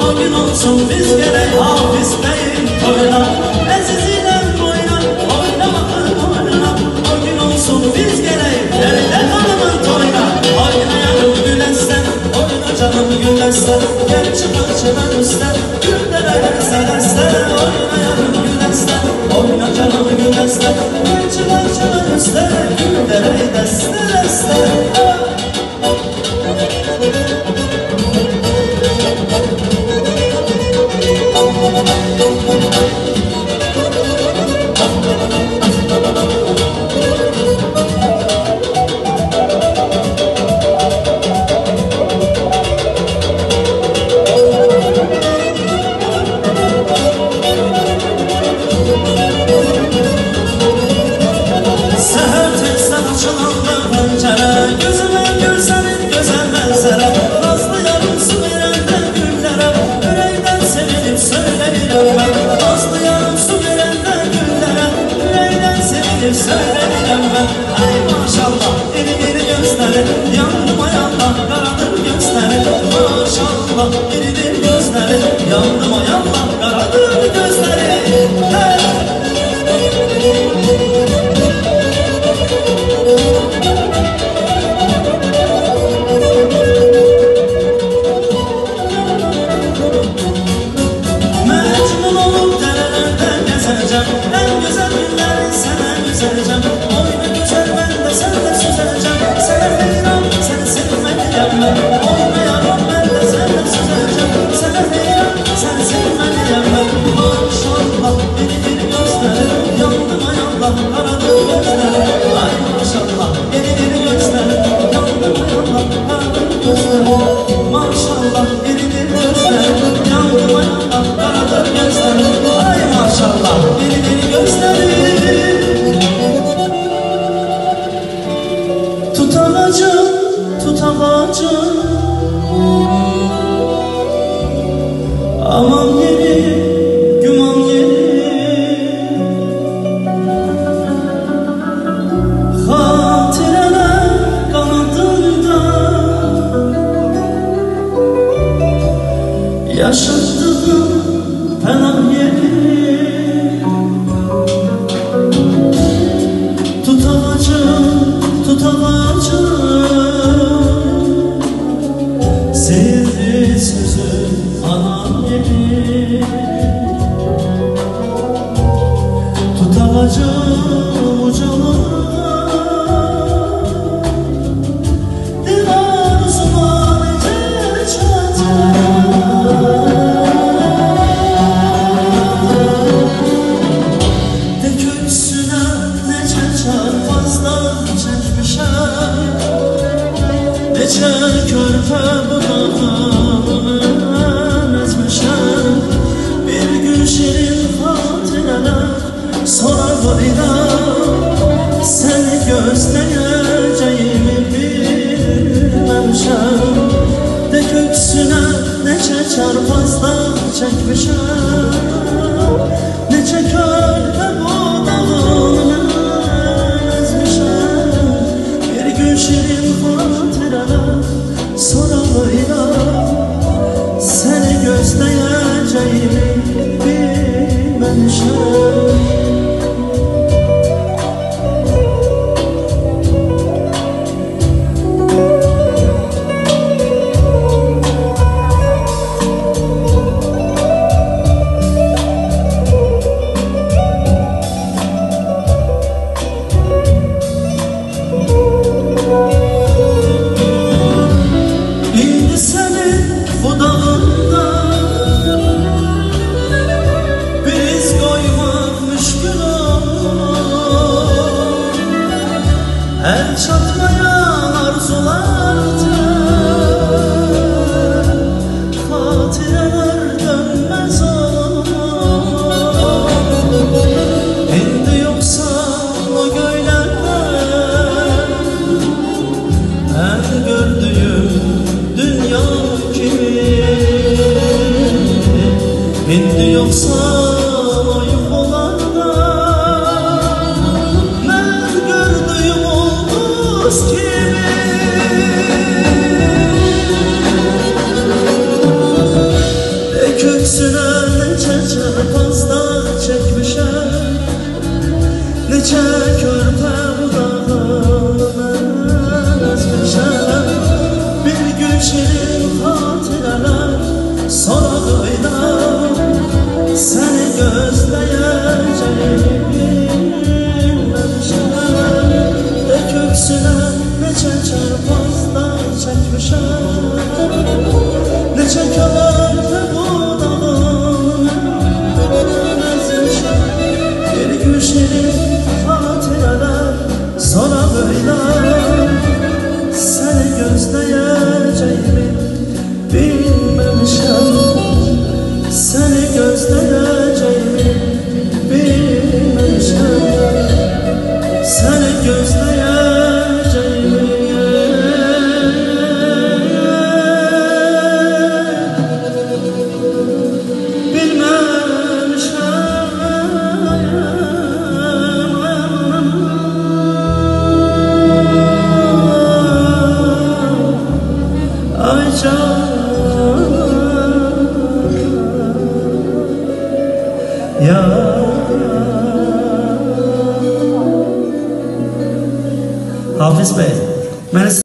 o gün olsun biz gerek Hafiz Bey'in toyuna. Ezizinem boyuna oynamakın oyuna. O gün olsun biz gerek Feride Hanım'ın toyuna. Oynayalım gülesten, oyna canım gülesten. Gel çıkar çınar üstten, güllere selestten. Oynayalım gülesten, oyna canım gülesten. Gel çıkar çınar üstten, güllere selestten. Söylerim ben, ay maşallah, iri iri gözleri, yandım ay Allah, karadır gözleri. Maşallah, iridir gözleri, yandım ay Allah, karadır gözleri. Hey! Mecnun olup derelerde gezeceğim, en güzel günleri sana güzeleceğim. Oyna güzel ben de sen de süzeceğim. Sana heyran, seni sevmeliyim ben. Oynayalım ben de sen de süzeceğim. Sana heyran, seni sevmeliyim ben. Maşallah, iri iri gözleri, yandım ay Allah, karadır gözleri. Ay maşallah, iri iri gözleri, yandım ay Allah, karadır gözleri. Maşallah, iri iri gözleri, yandım ay Allah, karadır gözleri. Ay maşallah, iri iri gözleri. Tutamacım, aman yeri, güman yeri. Hatireler kanadında yaşattığım penam yeri. Tutamacım, sevdi sözü anam yeri. Tutamacım ucalar, divar uzman eder çatar. De göğsüne nece çarpazdan çekmişem, nece körpe budağımı ezmişem. Bir gün şirin hatireler sorarlarıyla seni gözleyeceğimi bilmemişem. De göğsüne nece çarpazdan çekmişem, nece körpe budağımı ezmişem. Bir gün şirin hatireler sorarlarıyla seni gözleyeceğimi bilmemişem. El çatmayan arzulardı, hatireler dönmez olur. Hindi yoksa o göylerden, en gördüğüm dünya kimi. Hindi yoksa o yuvalarda, ben gördüğüm olmaz kimi. sorağıyla seni gözleyeceğimi bilmemişim. Köksüne neçə çarpazlar çəkmişəm, neçə kələklə budağım əzmişəm. Bir gülşirin xatirələr sorağıyla səni gözləyəcəyimi bilməmişəm, səni gözləyəcəyimi bilməmişəm, səni gözləyəcəyimi ya Hafiz Bey,